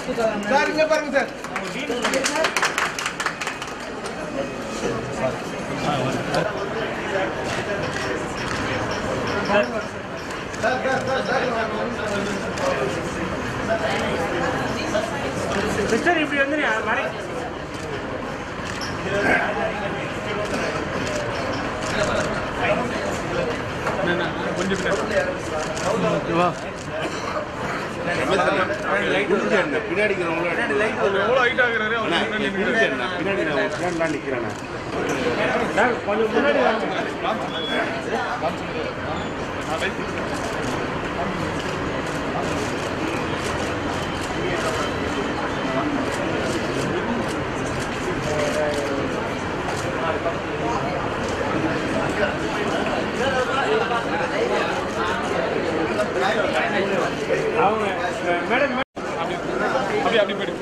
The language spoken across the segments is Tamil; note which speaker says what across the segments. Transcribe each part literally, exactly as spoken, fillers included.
Speaker 1: சார் இங்க பாருங்க சார்.
Speaker 2: சிஸ்டர் இப்படி வந்து மாதிரி கொஞ்சம்
Speaker 3: பின்னாடி நிக்கிறேன்
Speaker 2: கொஞ்சம் முன்னாடி அவங்க மேடம் அப்படி அப்படி போயிடு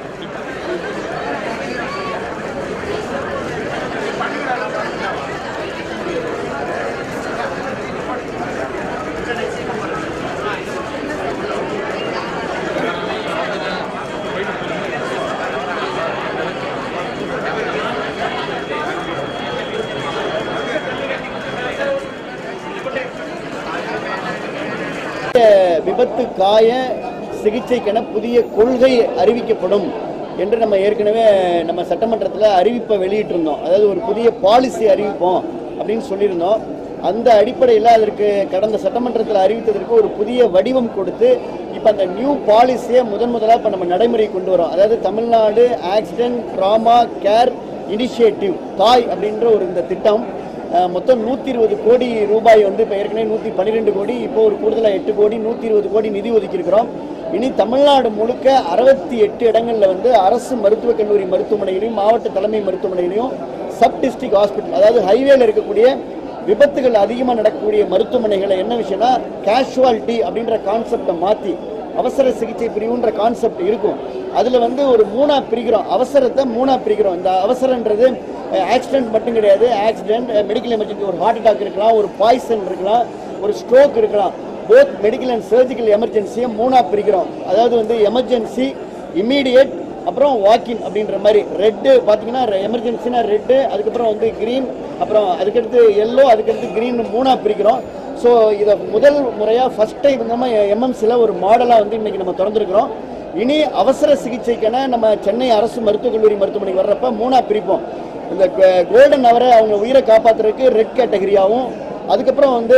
Speaker 4: விபத்து காய சிகிச்சைக்கென புதிய கொள்கை அறிவிக்கப்படும் என்று நம்ம ஏற்கனவே நம்ம சட்டமன்றத்தில் அறிவிப்பை வெளியிட்டிருந்தோம். அதாவது ஒரு புதிய பாலிசி அறிவிப்போம் அப்படின்னு சொல்லியிருந்தோம். அந்த அடிப்படையில் அதற்கு கடந்த சட்டமன்றத்தில் அறிவித்ததற்கு ஒரு புதிய வடிவம் கொடுத்து இப்போ அந்த நியூ பாலிசியை முதன் முதலாக இப்போ நம்ம நடைமுறை கொண்டு வரோம். அதாவது Tamil Nadu accident trauma care initiative தாய் அப்படின்ற ஒரு இந்த திட்டம் மொத்தம் நூற்றி இருபது கோடி ரூபாய் வந்து இப்போ ஏற்கனவே நூற்றி பன்னிரெண்டு கோடி இப்போ ஒரு கூடுதலாக எட்டு கோடி நூற்றி இருபது கோடி நிதி ஒதுக்கியிருக்கிறோம். இனி தமிழ்நாடு முழுக்க அறுபத்தி எட்டு இடங்களில் வந்து அரசு மருத்துவக் கல்லூரி மருத்துவமனைகளையும் மாவட்ட தலைமை மருத்துவமனைகளையும் சப் டிஸ்ட்ரிக்ட் ஹாஸ்பிட்டல் அதாவது ஹைவேல இருக்கக்கூடிய விபத்துகள் அதிகமாக நடக்கக்கூடிய மருத்துவமனைகளை என்ன விஷயம்னா கேஷுவாலிட்டி அப்படின்ற கான்செப்டை மாற்றி அவசர சிகிச்சை பிரிவுன்ற கான்செப்ட் இருக்கும். அதில் வந்து ஒரு மூணாக பிரிக்கிறோம், அவசரத்தை மூணாக பிரிக்கிறோம். இந்த அவசரன்றது ஆக்சிடென்ட் மட்டும் கிடையாது. ஆக்சிடென்ட், மெடிக்கல் எமர்ஜென்சி, ஒரு ஹார்ட் அட்டாக் இருக்கலாம், ஒரு பாய்சன் இருக்கலாம், ஒரு ஸ்ட்ரோக் இருக்கலாம். போத் மெடிக்கல் அண்ட் சர்ஜிக்கல் எமர்ஜென்சியை மூணாக பிரிக்கிறோம். அதாவது வந்து எமர்ஜென்சி, இம்மீடியட், அப்புறம் வாக்கின் அப்படின்ற மாதிரி. ரெட்டு பார்த்தீங்கன்னா எமர்ஜென்சினா ரெட்டு, அதுக்கப்புறம் வந்து க்ரீன், அப்புறம் அதுக்கடுத்து எல்லோ, அதுக்கடுத்து க்ரீன் மூணாக பிரிக்கிறோம். ஸோ இதை முதல் முறையாக ஃபஸ்ட் டைம் நம்ம எம்எம்சியில் ஒரு மாடலாக வந்து இன்றைக்கி நம்ம திறந்துருக்கிறோம். இனி அவசர சிகிச்சைக்கான நம்ம சென்னை அரசு மருத்துவக் கல்லூரி மருத்துவமனைக்கு வர்றப்ப மூணாக பிரிப்போம். இந்த கோல்டன் அவரை அவங்க உயிரை காப்பாற்றுறதுக்கு ரெட் கேட்டகரியாகவும், அதுக்கப்புறம் வந்து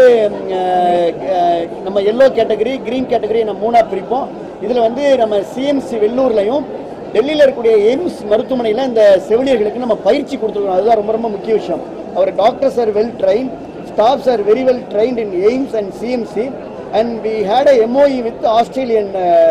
Speaker 4: நம்ம எல்லோ கேட்டகரி, க்ரீன் கேட்டகரி நம்ம மூணாக பிரிப்போம். இதில் வந்து நம்ம சிஎம்சி வெள்ளூர்லையும் டெல்லியில் இருக்கக்கூடிய எய்ம்ஸ் மருத்துவமனையில் இந்த செவிலியர்களுக்கு நம்ம பயிற்சி கொடுத்துருக்கோம். அதுதான் ரொம்ப ரொம்ப முக்கிய விஷயம். Our doctors are well trained, staffs are very well trained in AIIMS and CMC, and we had a MOE with Australian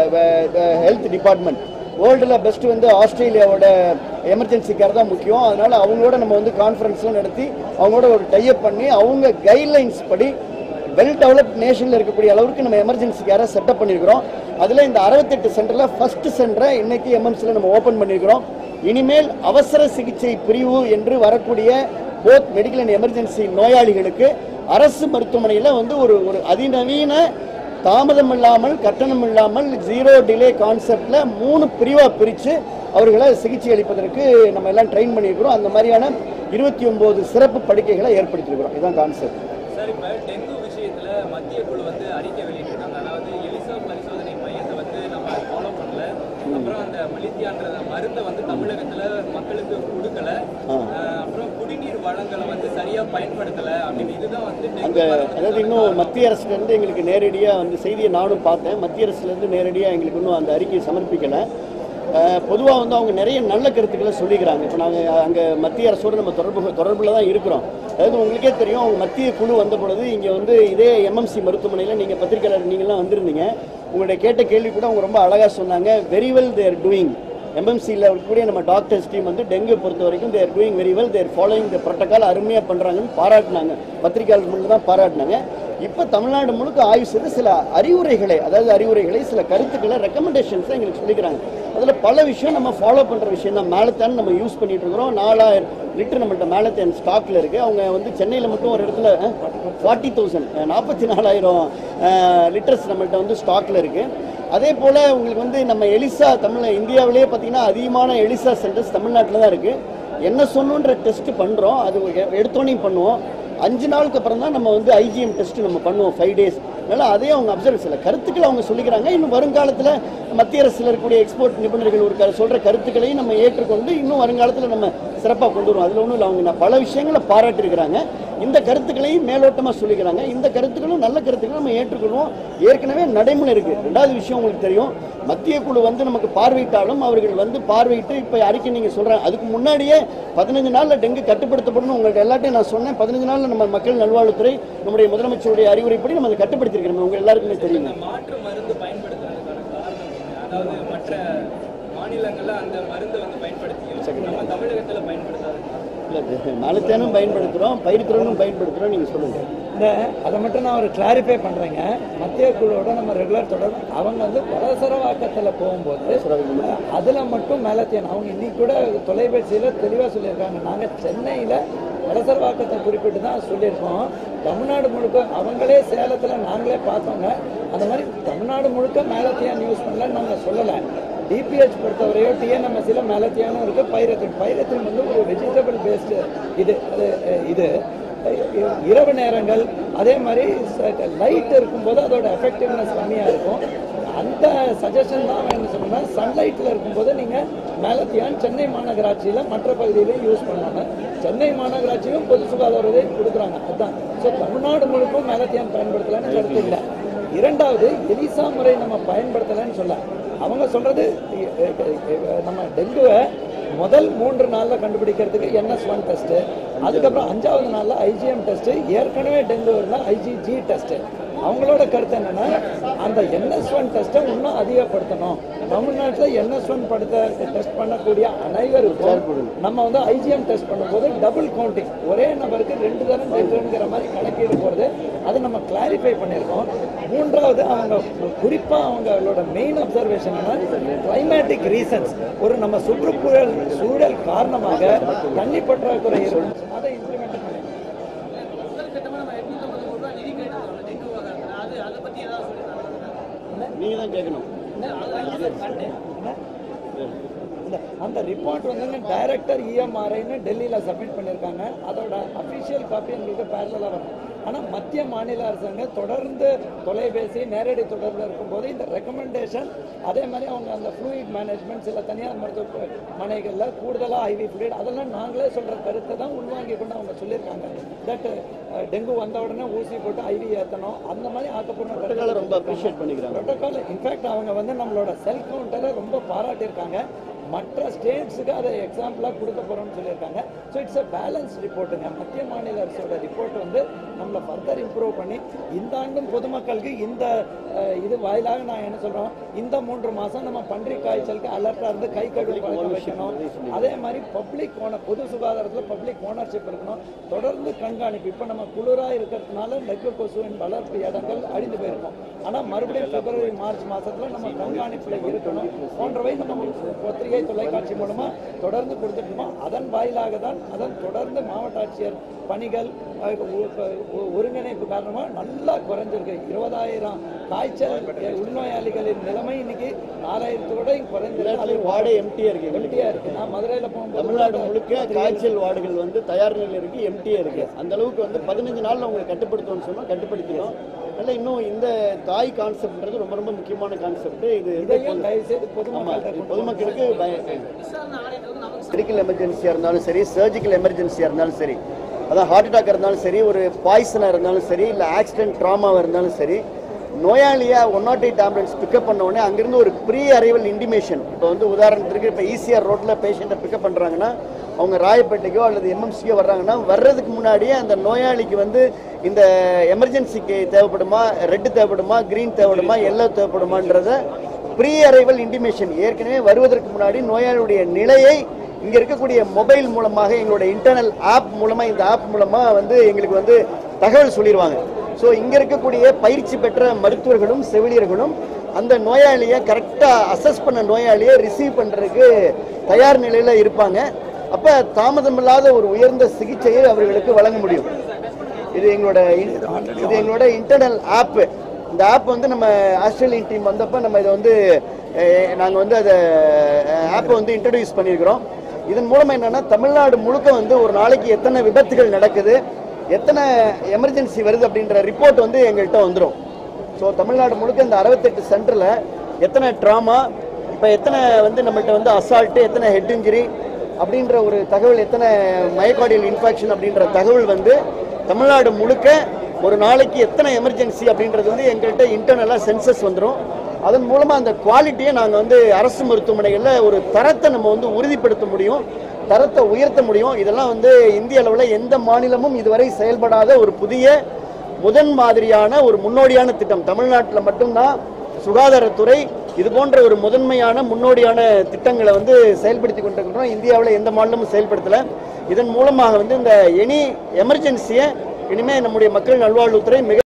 Speaker 4: health department. வேர்ல்டில் பெஸ்ட்டு வந்து ஆஸ்திரேலியாவோட எமர்ஜென்சி கேர் தான் முக்கியம். அதனால் அவங்களோட நம்ம வந்து கான்ஃபரன்ஸ்லாம் நடத்தி அவங்களோட ஒரு டைப் பண்ணி அவங்க கைட்லைன்ஸ் படி வெல் டெவலப்ட் நேஷனில் இருக்கக்கூடிய அளவுக்கு நம்ம எமர்ஜென்சி கேரை செட்டப் பண்ணியிருக்கிறோம். அதில் இந்த அறுபத்தெட்டு சென்டரில் ஃபஸ்ட்டு சென்டரை இன்றைக்கி எம்எம்சியில் நம்ம ஓப்பன் பண்ணியிருக்கிறோம். இனிமேல் அவசர சிகிச்சை பிரிவு என்று வரக்கூடிய போத் மெடிக்கல் அண்ட் எமர்ஜென்சி நோயாளிகளுக்கு அரசு மருத்துவமனையில் வந்து ஒரு ஒரு அதிநவீன தாமதம் இல்லாமல் கட்டணம் இல்லாமல் ஜீரோ டிலே கான்செப்டில் மூணு பிரிவாக பிரித்து அவர்களை சிகிச்சை அளிப்பதற்கு நம்ம எல்லாம் ட்ரெயின் பண்ணியிருக்கிறோம். அந்த மாதிரியான இருபத்தி ஒம்பது சிறப்பு படுக்கைகளை ஏற்படுத்தியிருக்கிறோம். இதுதான் கான்செப்ட்.
Speaker 5: சார், இப்போ டெங்கு விஷயத்தில் மத்திய குழு வந்து அறிக்கை வெளியிட்டிருக்காங்க. அதாவது எலிசா பரிசோதனை மையத்தை வந்து நம்ம ஃபாலோ பண்ணல, அப்புறம் அந்த மலித்தியான்ற மருந்தை வந்து தமிழகத்தில் மக்களுக்கு கொடுக்கல, அப்புறம் குடிநீர் வளங்களை வந்து சரியாக பயன்படுத்தலை அப்படின்னு. இதுதான் வந்து
Speaker 4: அந்த அதாவது இன்னும் மத்திய அரசுலேருந்து எங்களுக்கு நேரடியாக வந்து செய்தியை நானும் பார்த்தேன். மத்திய அரசுலேருந்து நேரடியாக எங்களுக்கு இன்னும் அந்த அறிக்கையை சமர்ப்பிக்கலை. பொதுவாக வந்து அவங்க நிறைய நல்ல கருத்துக்களை சொல்லிக்கிறாங்க. இப்போ நாங்கள் அங்கே மத்திய அரசோடு நம்ம தொடர்பு தொடர்பில் தான் இருக்கிறோம். அதாவது உங்களுக்கே தெரியும், அவங்க மத்திய குழு வந்த பொழுது இங்கே வந்து இதே எம்எம்சி மருத்துவமனையில் நீங்கள் பத்திரிகையாளர் நீங்கள்லாம் வந்திருந்தீங்க. உங்களுடைய கேட்ட கேள்வி கூட அவங்க ரொம்ப அழகாக சொன்னாங்க. Very well they're doing. எம்எம்சியில் இருக்கக்கூடிய நம்ம டாக்டர்ஸ் டீம் வந்து டெங்கு பொறுத்த வரைக்கும் they're doing very well, they're following the protocol, அருமையாக பண்ணுறாங்கன்னு பாராட்டினாங்க. பத்திரிகையாளர் முன்னு தான் பாராட்டினாங்க. இப்போ தமிழ்நாடு முழுக்க ஆய்வு செய்து சில அறிவுரைகளை, அதாவது அறிவுரைகளை சில கருத்துக்களை ரெக்கமெண்டேஷன்ஸை எங்களுக்கு சொல்லிக்கிறாங்க. அதில் பல விஷயம் நம்ம ஃபாலோ பண்ணுற விஷயம் தான். மேலத்தான் நம்ம யூஸ் பண்ணிட்டு இருக்கிறோம். நாலாயிரம் லிட்டர் நம்மள்ட்ட மேலத்தான் ஸ்டாக்கில் இருக்குது. அவங்க வந்து சென்னையில் மட்டும் ஒரு இடத்துல ஃபார்ட்டி தௌசண்ட் நாற்பத்தி நாலாயிரம் லிட்டர்ஸ் நம்மள்ட்ட வந்து ஸ்டாக்கில் இருக்குது. அதே போல் உங்களுக்கு வந்து நம்ம எலிசா தமிழ் இந்தியாவிலேயே பார்த்தீங்கன்னா அதிகமான எலிசா சென்டர்ஸ் தமிழ்நாட்டில் தான் இருக்குது. என்ன சொன்னோன்ற டெஸ்ட் பண்ணுறோம், அது எடுத்தோனையும் பண்ணுவோம். அஞ்சு நாளுக்கு அப்புறம் தான் நம்ம வந்து ஐஜிஎம் டெஸ்ட் நம்ம பண்ணுவோம், ஃபைவ் டேஸ். அதனால் அதே அவங்க அப்சர்வ் சில கருத்துக்களை அவங்க சொல்லிக்கிறாங்க. இன்னும் வருங்காலத்தில் மத்திய அரசில் இருக்கக்கூடிய எக்ஸ்போர்ட் நிபுணர்கள் ஒரு சொல்கிற கருத்துக்களையும் நம்ம ஏற்றுக்கொண்டு இன்னும் வருங்காலத்தில் நம்ம சிறப்பாக கொண்டு வருவோம். அதில் ஒன்றும் இல்லை, அவங்க நான் பல விஷயங்களை பாராட்டியிருக்கிறாங்க. இந்த கருத்துக்களையும் மேலோட்டமாக சொல்லிக்கிறாங்க. இந்த கருத்துக்களும் நல்ல கருத்துக்களும் நம்ம ஏற்றுக்கொள்வோம். ஏற்கனவே நடைமுறை இருக்குது. ரெண்டாவது விஷயம் உங்களுக்கு தெரியும், மத்திய குழு வந்து நமக்கு பார்வையிட்டாலும் அவர்கள் வந்து பார்வையிட்டு இப்போ அறிக்கை நீங்கள் சொல்கிறாங்க. அதுக்கு முன்னாடியே பதினஞ்சு நாளில் டெங்கு கட்டுப்படுத்தப்படணும் உங்கள்கிட்ட எல்லாத்தையும் நான் சொன்னேன். பதினஞ்சு நாளில் நம்ம மக்கள் நல்வாழ்வுத்துறை நம்முடைய முதலமைச்சருடைய அறிவுரைப்படி நம்ம அதை கட்டுப்படுத்திருக்கிறோம். உங்கள் எல்லாருக்குமே தெரியும்.
Speaker 5: மாற்று மருந்து பயன்படுத்துறதுக்கான காரணம் என்ன? அதாவது மற்ற மாநிலங்கள்ல அந்த மருந்து வந்து பயன்படுத்தியும் நம்ம தமிழகத்துல பயன்படுத்தாது.
Speaker 4: இல்லை, நாலுத்தேனும் பயன்படுத்துகிறோம், பயிர்த்திறனும் பயன்படுத்துகிறோம். நீங்கள் சொல்லுங்கள்.
Speaker 3: இந்த அதை மட்டும் நான் ஒரு கிளாரிஃபை பண்ணுறேங்க. மத்திய குழுவோட நம்ம ரெகுலர் தொடர்பு. அவங்க வந்து வலசரவாக்கத்தில் போகும்போது அதில் மட்டும் மேலத்தியன் அவங்க இன்னைக்கு கூட தொலைபேசியில் தெளிவாக சொல்லியிருக்காங்க. நாங்கள் சென்னையில் வலசரவாக்கத்தை குறிப்பிட்டு தான் சொல்லியிருக்கோம். தமிழ்நாடு முழுக்க அவங்களே சேலத்தில் நாங்களே பார்த்தோங்க. அந்த மாதிரி தமிழ்நாடு முழுக்க மேலத்தியான் யூஸ் பண்ணலன்னு நாங்கள் சொல்லலை. டிபிஹெச் பொறுத்தவரையோ டிஎன்எம்எஸ்சியில் மேலத்தியானும் இருக்குது. பைரத்தின் பைரத்தின் வந்து ஒரு வெஜிடபிள் பேஸ்டு இது அது இது இரவு நேரங்கள் அதே மாதிரி லைட் இருக்கும்போது அதோட எஃபெக்டிவ்னஸ் கம்மியாக இருக்கும். அந்த சஜஷன் தான் என்ன சொல்லணும்னா, சன்லைட்டில் இருக்கும்போது நீங்கள் மேலத்தியான் சென்னை மாநகராட்சியில் மற்ற பகுதியிலையும் யூஸ் பண்ணுவாங்க. சென்னை மாநகராட்சியும் பொது சுகாதாரத்தை கொடுக்குறாங்க. அதுதான். ஸோ தமிழ்நாடு முழுக்கும் மேலத்தியான் பயன்படுத்தலான்னு கருத்து இல்லை. இரண்டாவது, எலிசா முறை நம்ம பயன்படுத்தலைன்னு சொல்ல அவங்க சொல்கிறது, நம்ம டெங்குவை முதல் மூன்று நாளில் கண்டுபிடிக்கிறதுக்கு என்எஸ் ஒன் டெஸ்ட்டு, அதுக்கப்புறம் அஞ்சாவது நாளில் ஐஜிஎம் டெஸ்ட்டு, ஏற்கனவே டெங்கு இருந்தால் ஐஜிஜி டெஸ்ட்டு. அவங்களோட கருத்து என்னென்னா, அந்த என்எஸ் ஒன் டெஸ்ட்டை இன்னும் அதிகப்படுத்தணும். தமிழ்நாட்டில் என்எஸ் ஒன் படுத்த டெஸ்ட் பண்ணக்கூடிய அனைவருக்கும் நம்ம வந்து ஐஜிஎம் டெஸ்ட் பண்ணும்போது டபுள் கவுண்டிங், ஒரே நபருக்கு ரெண்டு தரம் டெங்குங்கிற மாதிரி கணக்கீடு போகிறது. அதை நம்ம கிளாரிஃபை பண்ணியிருக்கோம். மூன்றாவது, அவங்க குறிப்பாக அவங்களோட மெயின் அப்சர்வேஷன் என்ன, கிளைமேட்டிக் ரீசன்ஸ், ஒரு நம்ம சுற்றுச்சூழல் சூழல் காரணமாக தண்ணி பற்றாக்குறை இருக்கும். அதை இம்ப்ளிமெண்ட் பண்ணி
Speaker 4: நீங்கள் தான் கேட்கணும்.
Speaker 3: அந்த ரிப்போர்ட் வந்து டைரக்டர் இஎம்ஆர்ஐன்னு டெல்லியில் சப்மிட் பண்ணியிருக்காங்க. அதோட அஃபிஷியல் காப்பி எங்களுக்கு பேரலாக வரும். ஆனால் மத்திய மாநில அரசாங்க தொடர்ந்து தொலைபேசி நேரடி தொடர்பில் இருக்கும்போது இந்த ரெக்கமெண்டேஷன், அதே மாதிரி அவங்க அந்த ஃப்ளூயிட் மேனேஜ்மெண்ட் சில தனியார் மருத்துவமனைகளில் கூடுதலாக ஐவி ஃப்ளூயிட் அதெல்லாம் நாங்களே சொல்கிற கருத்தை தான் உள்வாங்கி கொண்டு அவங்க சொல்லியிருக்காங்க. தட் டெங்கு வந்த உடனே ஊசி போட்டு ஐவி ஏற்றணும், அந்த மாதிரி ஆக்கப்படணும்.
Speaker 4: ப்ரோட்டோகாலை ரொம்ப அப்ரிஷியேட் பண்ணிக்கிறாங்க.
Speaker 3: ப்ரோட்டோகால் இன்ஃபேக்ட் அவங்க வந்து நம்மளோட செல் கவுண்டரை ரொம்ப பாராட்டியிருக்காங்க. மற்ற ஸ்டேட்ஸுக்கு அதை எக்ஸாம்பிளாக கொடுக்க போகிறோம்னு சொல்லியிருக்காங்க. ஸோ இட்ஸ் அ பேலன்ஸ் ரிப்போர்ட்டுங்க. மத்திய மாநில அரசோட ரிப்போர்ட் வந்து நம்மளை ஃபர்தர் இம்ப்ரூவ் பண்ணி இந்த ஆண்டும் பொதுமக்களுக்கு இந்த இது வாயிலாக நான் என்ன சொல்கிறோம், இந்த மூன்று மாதம் நம்ம பன்றி காய்ச்சலுக்கு அலர்ட்டாக இருந்து கை கழுவி பழக்கம் வைக்கணும். அதே மாதிரி பப்ளிக் ஓனர், பொது சுகாதாரத்தில் பப்ளிக் ஓனர்ஷிப் இருக்கணும். தொடர்ந்து கண்காணிப்பு. இப்போ நம்ம குளிராக இருக்கிறதுனால டெங்கு கொசுவின் வளர்ப்பு இடங்கள் அழிந்து போயிருக்கோம். ஆனால் மறுபடியும் பிப்ரவரி மார்ச் மாதத்தில் நம்ம கண்காணிப்பில் இருக்கணும். போன்றவை நம்ம பத்திரிகை தொலைக்காட்சி மூலமா தொடர்ந்து கொடுத்துட்டோம். அதன் வாயிலாக தான் அதன் தொடர்ந்து மாவட்ட ஆட்சியர் பணிகள் ஒருங்கிணைப்பு காரணமா நல்லா குறைஞ்சிருக்கு. இருபதாயிரம் காய்ச்சல் உள்நோயாளிகளின் நிலைமை இன்னைக்கு நாலாயிரத்தோட குறைஞ்சிருக்கு.
Speaker 4: வார்டு எம்டியா இருக்கு
Speaker 3: எம்டியா இருக்கு. நான் மதுரையில போகும்போது
Speaker 4: தமிழ்நாடு முழுக்க காய்ச்சல் வார்டுகள் வந்து தயார் நிலையில் இருக்கு, எம்டியா இருக்கு. அந்த அளவுக்கு வந்து பதினஞ்சு நாள்ல உங்களை கட்டுப்படுத்தணும்னு சொன்னா கட்டுப்படுத்திடும். அதனால இன்னும் இந்த தாய் கான்செப்ட்ன்றது ரொம்ப ரொம்ப முக்கியமான கான்செப்ட். இது பொதுமக்களுக்கு மெடிக்கல் எமர்ஜென்சியாக இருந்தாலும் சரி, சர்ஜிக்கல் எமர்ஜென்சியாக இருந்தாலும் சரி, அதான் ஹார்ட் அட்டாக் இருந்தாலும் சரி, ஒரு பாய்சனாக இருந்தாலும் சரி, இல்லை ஆக்சிடென்ட் ட்ராமாவாக இருந்தாலும் சரி, நோயாளியாக one nought eight ambulance pickup பண்ண உடனே அங்கேருந்து ஒரு ப்ரீ அரைவல் இன்டிமேஷன். இப்போ வந்து உதாரணத்துக்கு இப்போ ஈசிஆர் ரோட்டில் பேஷண்ட்டை பிக்கப் பண்ணுறாங்கன்னா, அவங்க ராயப்பேட்டைக்கோ அல்லது எம்எம்சிக்கோ வர்றாங்கன்னா, வர்றதுக்கு முன்னாடியே அந்த நோயாளிக்கு வந்து இந்த எமர்ஜென்சிக்கு தேவைப்படுமா, ரெட்டு தேவைப்படுமா, க்ரீன் தேவைப்படுமா, எல்லோ தேவைப்படுமான்றத ப்ரீ அரைவல் இன்டிமேஷன் ஏற்கனவே வருவதற்கு முன்னாடி நோயாளியுடைய நிலையை இங்கே இருக்கக்கூடிய மொபைல் மூலமாக, எங்களுடைய இன்டர்னல் ஆப் மூலமாக, இந்த ஆப் மூலமாக வந்து எங்களுக்கு வந்து தகவல் சொல்லிடுவாங்க. ஸோ இங்கே இருக்கக்கூடிய பயிற்சி பெற்ற மருத்துவர்களும் செவிலியர்களும் அந்த நோயாளியை கரெக்டாக அசஸ் பண்ண நோயாளியை ரிசீவ் பண்ணுறதுக்கு தயார் நிலையில் இருப்பாங்க. அப்போ தாமதமில்லாத ஒரு உயர்ந்த சிகிச்சையை அவர்களுக்கு வழங்க முடியும். இது எங்களோட இது எங்களோட இன்டர்னல் ஆப்பு. இந்த ஆப் வந்து நம்ம ஆஸ்திரேலியன் டீம் வந்தப்போ நம்ம இதை வந்து நாங்கள் வந்து அதை ஆப்பை வந்து இன்ட்ரடியூஸ் பண்ணியிருக்கிறோம். இதன் மூலமாக என்னென்னா தமிழ்நாடு முழுக்க வந்து ஒரு நாளைக்கு எத்தனை விபத்துகள் நடக்குது, எத்தனை எமர்ஜென்சி வருது அப்படின்ற ரிப்போர்ட் வந்து எங்கள்கிட்ட வந்துடும். ஸோ தமிழ்நாடு முழுக்க இந்த அறுபத்தெட்டு சென்டரில் எத்தனை ட்ராமா, இப்போ எத்தனை வந்து நம்மள்கிட்ட வந்து அசால்ட்டு, எத்தனை ஹெட் இன்ஜுரி அப்படின்ற ஒரு தகவல், எத்தனை மயோகார்டியல் இன்ஃபெக்ஷன் அப்படின்ற தகவல் வந்து தமிழ்நாடு முழுக்க ஒரு நாளைக்கு எத்தனை எமர்ஜென்சி அப்படின்றது வந்து எங்கள்கிட்ட இன்டர்னலாக சென்சஸ் வந்துடும். அதன் மூலமாக அந்த குவாலிட்டியை நாங்கள் வந்து அரசு மருத்துவமனைகளில் ஒரு தரத்தை நம்ம வந்து உறுதிப்படுத்த முடியும், தரத்தை உயர்த்த முடியும். இதெல்லாம் வந்து இந்திய அளவில் எந்த மாநிலமும் இதுவரை செயல்படாத ஒரு புதிய முதன் மாதிரியான ஒரு முன்னோடியான திட்டம். தமிழ்நாட்டில் மட்டும்தான் சுகாதாரத்துறை இது போன்ற ஒரு முதன்மையான முன்னோடியான திட்டங்களை வந்து செயல்படுத்தி கொண்டிருக்கிறோம். இந்தியாவில் எந்த மாநிலமும் செயல்படுத்தலை. இதன் மூலமாக வந்து இந்த எனி எமர்ஜென்சியை இனிமேல் நம்முடைய மக்கள் நல்வாழ்வுத்துறை மிக